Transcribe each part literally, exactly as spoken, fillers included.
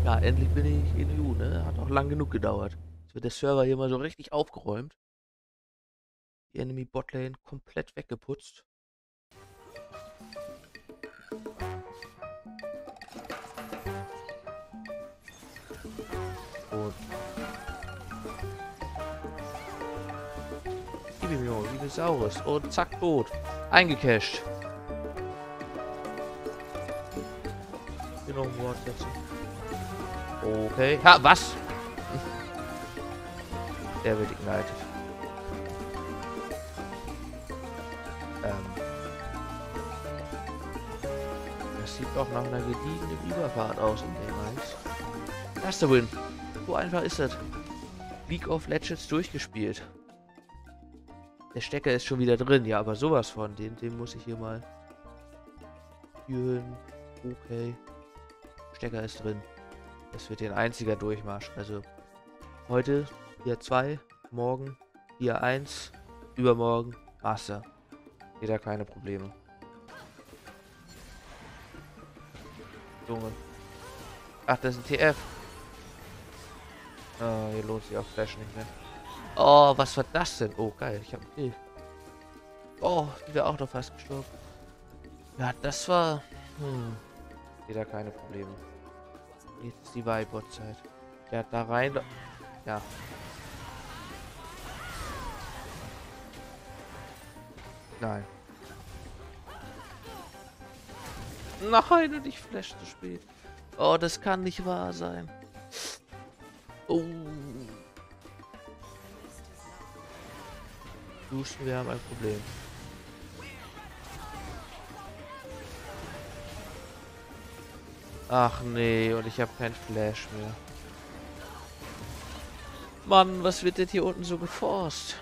Ja, endlich bin ich in E U, ne? Hat auch lang genug gedauert. Jetzt wird der Server hier mal so richtig aufgeräumt. Die Enemy Botlane komplett weggeputzt. Und gib ihm, Junge, wie eine Saurus. Und zack, tot. Eingecasht. Hier noch ein Wort setzen. Okay. Ha, was? Der wird ignited. Ähm. Das sieht doch nach einer gediegenen Überfahrt aus in Game eins. Erster Win. So einfach ist das. League of Legends durchgespielt. Der Stecker ist schon wieder drin. Ja, aber sowas von. Den, den muss ich hier mal führen. Okay. Stecker ist drin. Das wird ein einziger Durchmarsch. Also heute Tier zwei, morgen Tier eins, übermorgen Master. Jeder keine Probleme. Junge. Ach, das ist ein T F. Oh, hier lohnt sich auch Flash nicht mehr. Oh, was war das denn? Oh, geil. Ich hab einen Kill. Oh, die wäre auch noch fast gestorben. Ja, das war... Hm. Jeder keine Probleme. Jetzt ist die Weihbot-Zeit. Ja, da rein... Ja. Nein. Nein, und ich flash zu spät. Oh, das kann nicht wahr sein. Oh. Duschen, wir haben ein Problem. Ach nee, und ich habe kein Flash mehr. Mann, was wird denn hier unten so geforst?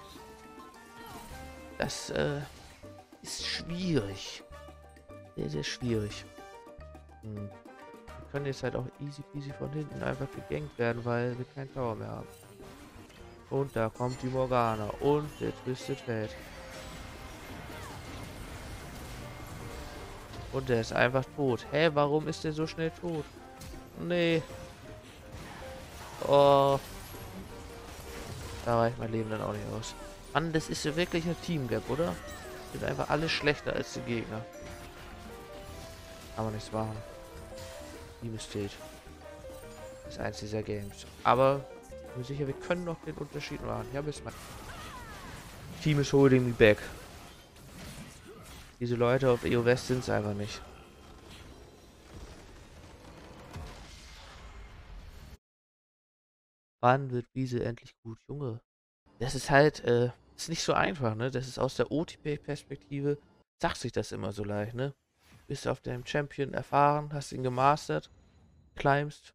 Das äh, ist schwierig. Sehr, sehr schwierig. Hm. Wir können jetzt halt auch easy peasy von hinten einfach gegankt werden, weil wir keinen Tower mehr haben. Und da kommt die Morgana und der Twisted Fate. Und der ist einfach tot. Hä, warum ist der so schnell tot? Nee. Oh. Da reicht mein Leben dann auch nicht aus. Mann, das ist ja wirklich eine Team-Gap, oder? Sind einfach alle schlechter als die Gegner. Aber nichts machen. Team ist steht. Das ist eins dieser Games. Aber ich bin sicher, wir können noch den Unterschied machen. Ja, bis mal. Team is holding me back. Diese Leute auf E O West sind es einfach nicht. Wann wird Wiese endlich gut, Junge? Das ist halt, äh, ist nicht so einfach, ne? Das ist aus der O T P-Perspektive, sagt sich das immer so leicht, ne? Bist auf deinem Champion erfahren, hast ihn gemastert, climbst.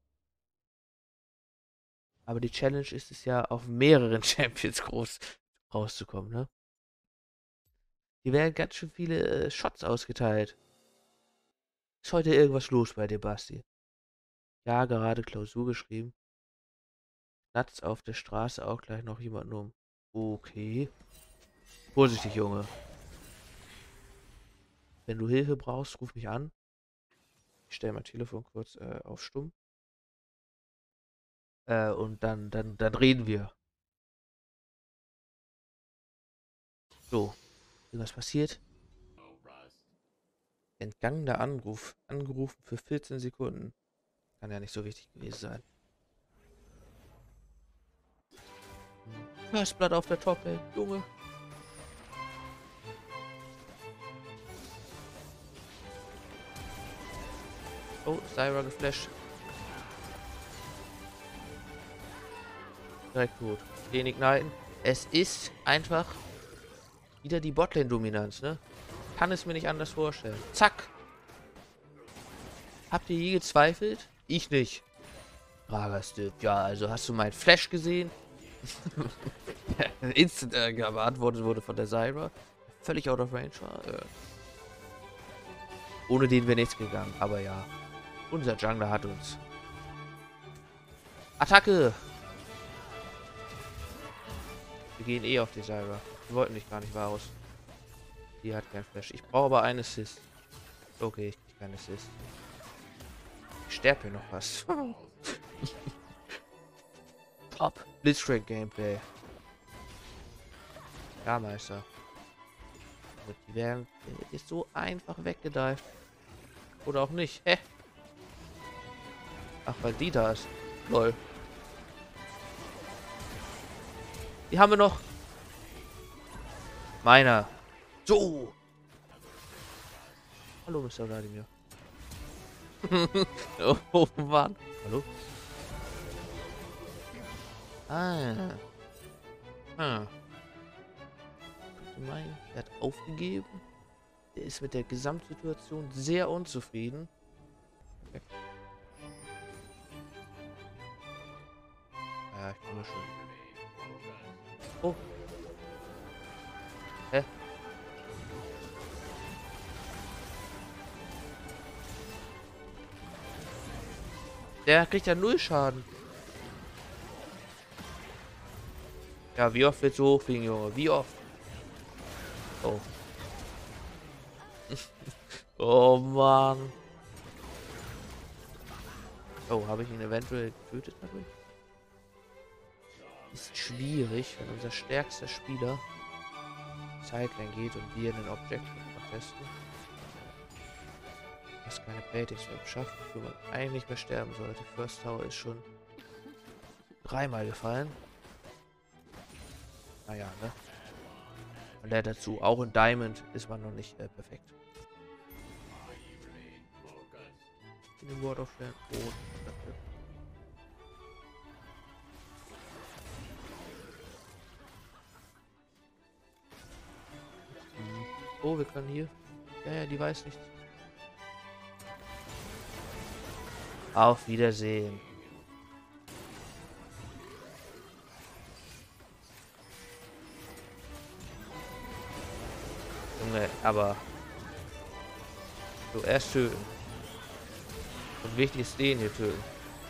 Aber die Challenge ist es ja, auf mehreren Champions groß rauszukommen, ne? Hier werden ganz schön viele äh, Shots ausgeteilt. Ist heute irgendwas los bei dir, Basti? Ja, gerade Klausur geschrieben. Platz auf der Straße auch gleich noch jemanden um. Okay. Vorsichtig, Junge. Wenn du Hilfe brauchst, ruf mich an. Ich stelle mein Telefon kurz äh, auf stumm. Äh, und dann, dann, dann reden wir. So. Irgendwas passiert? Entgangener Anruf. Angerufen für vierzehn Sekunden. Kann ja nicht so wichtig gewesen sein. First Blood auf der Top-Lane, Junge. Oh, Zyra geflasht. Direkt gut. Den igniten. Es ist einfach wieder die Botlane-Dominanz, ne? Kann es mir nicht anders vorstellen. Zack. Habt ihr je gezweifelt? Ich nicht. Ragastit. Ja, also hast du meinen Flash gesehen? Instant äh, beantwortet wurde von der Zyra. Völlig out of range war. Äh. Ohne den wäre nichts gegangen. Aber ja. Unser Jungler hat uns. Attacke! Wir gehen eh auf die Zyra. Wir wollten dich gar nicht raus. Die hat kein Flash. Ich brauche aber einen Assist. Okay, ich krieg keinen Assist. Ich sterbe hier noch was. Top. Blitzcrank Gameplay. Ja, Meister. Also die werden äh, ist so einfach weggedeift. Oder auch nicht. Hä? Ach, weil die da ist. Lol. Die haben wir noch. Meiner. So. Hallo, Mister Vladimir. Oh, Mann. Hallo? Ah. Ah. Mein, er hat aufgegeben. Der ist mit der Gesamtsituation sehr unzufrieden. Okay. Ja, ich komme schon. Oh. Hä? Der kriegt ja null Schaden. Ja, wie oft willst du hochfliegen, Junge? Wie oft? Oh. Oh, Mann. Oh, habe ich ihn eventuell getötet dadurch? Ist schwierig, wenn unser stärkster Spieler Sideline geht und wir einen Object testen. Was keine Basics schafft, wo man eigentlich nicht mehr sterben sollte. First Tower ist schon dreimal gefallen. Naja, ne? Und der dazu, auch in Diamond ist man noch nicht äh, perfekt. In dem Wort aufstellen. Oh, oh, wir können hier. Ja, ja, die weiß nichts. Auf Wiedersehen. Junge, aber so erst töten. Und wichtig ist den hier töten.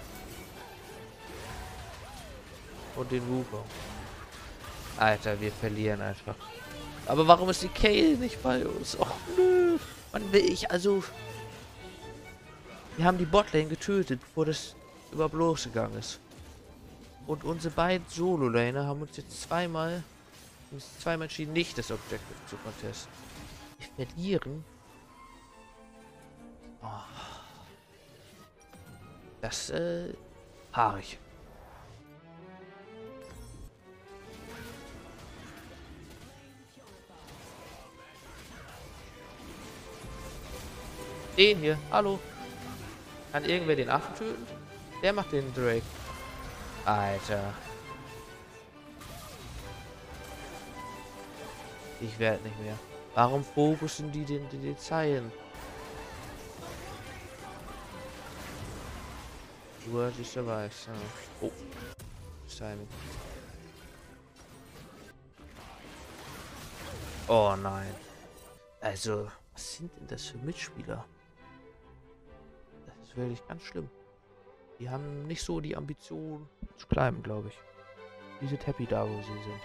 Und den Wooper. Alter, wir verlieren einfach. Aber warum ist die Kayle nicht bei uns? Och nö. Wann will ich also... Wir haben die Botlane getötet, bevor das überhaupt losgegangen ist. Und unsere beiden Solo-Laner haben uns jetzt zweimal... uns zweimal entschieden, nicht das Objective zu contesten. Wir verlieren. Oh. Das, äh... haarig. Den hier, hallo. Kann irgendwer den Affen töten? Der macht den Drake. Alter. Ich werde nicht mehr. Warum fokussen die den, die, die Zeilen? Nur dieser weiß. Oh. Simon. Oh nein. Also, was sind denn das für Mitspieler? Das ist wirklich ganz schlimm. Die haben nicht so die Ambition zu bleiben, glaube ich. Die sind happy da, wo sie sind.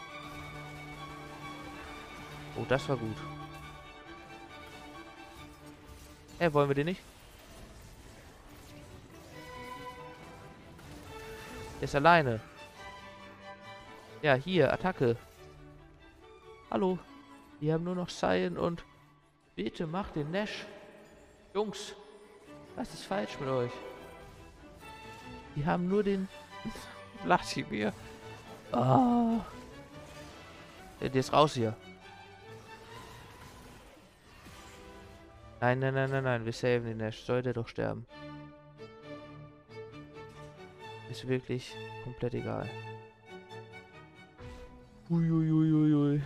Oh, das war gut. Hä, hey, wollen wir den nicht? Der ist alleine. Ja, hier, Attacke. Hallo. Die haben nur noch Cyan und... Bitte macht den Nash. Jungs. Was ist falsch mit euch? Die haben nur den... Vladimir. Ah. Der, der ist raus hier. Nein, nein, nein, nein, nein. Wir saven den Nash. Soll der doch sterben. Ist wirklich komplett egal. Uiuiuiui. Ui, ui.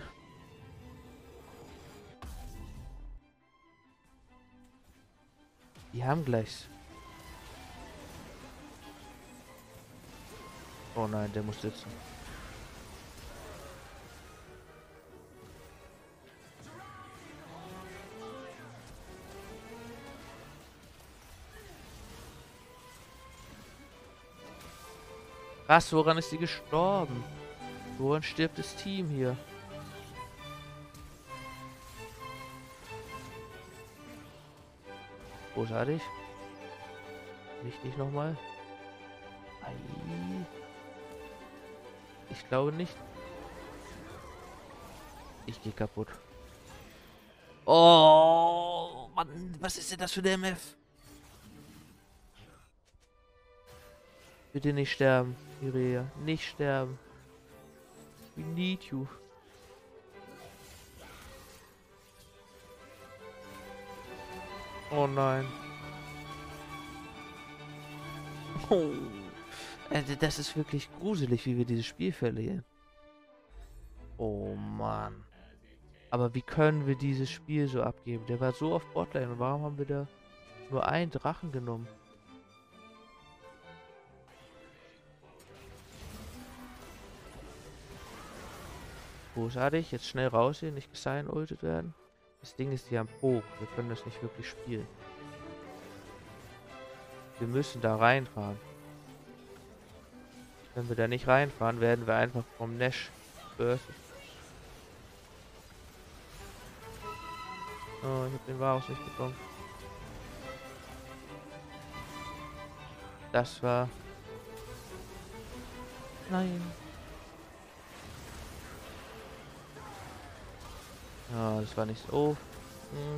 Die haben gleich. Oh nein, der muss sitzen. Was? Woran ist sie gestorben? Woran stirbt das Team hier? Großartig. Wichtig nochmal. Ich glaube nicht. Ich gehe kaputt. Oh, Mann, was ist denn das für eine M F? Bitte nicht sterben, Irea. Nicht sterben. We need you. Oh nein. Oh. Also das ist wirklich gruselig, wie wir dieses Spiel verlieren. Oh Mann. Aber wie können wir dieses Spiel so abgeben? Der war so auf Botlane. Und warum haben wir da nur einen Drachen genommen? Großartig. Jetzt schnell raus hier. Nicht gesign-ultet werden. Das Ding ist, die haben Poke. Wir können das nicht wirklich spielen. Wir müssen da reinfahren. Wenn wir da nicht reinfahren, werden wir einfach vom Nash burstet. Oh, ich hab den Varus nicht bekommen. Das war... Nein. Oh, das war nicht so... Hm.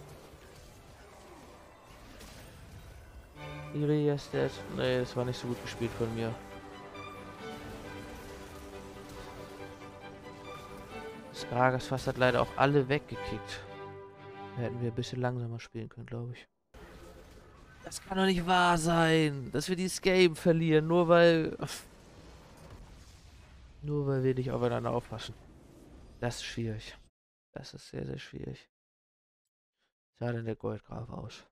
Irea ist dead. Nee, das war nicht so gut gespielt von mir. Gragas fast hat leider auch alle weggekickt. Da hätten wir ein bisschen langsamer spielen können, glaube ich. Das kann doch nicht wahr sein, dass wir dieses Game verlieren, nur weil... Nur weil wir nicht aufeinander aufpassen. Das ist schwierig. Das ist sehr, sehr schwierig. Sah denn der Goldgraf aus?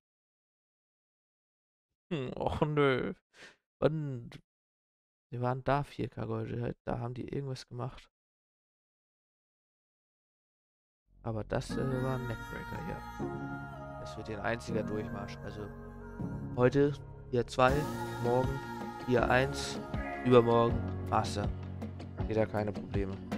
Hm, och nö. Und wir waren da vier K Gold, da haben die irgendwas gemacht. Aber das äh, war ein Neckbreaker hier. Das wird ein einziger Durchmarsch. Also heute Tier zwei, morgen Tier eins, übermorgen Master. Wieder keine Probleme.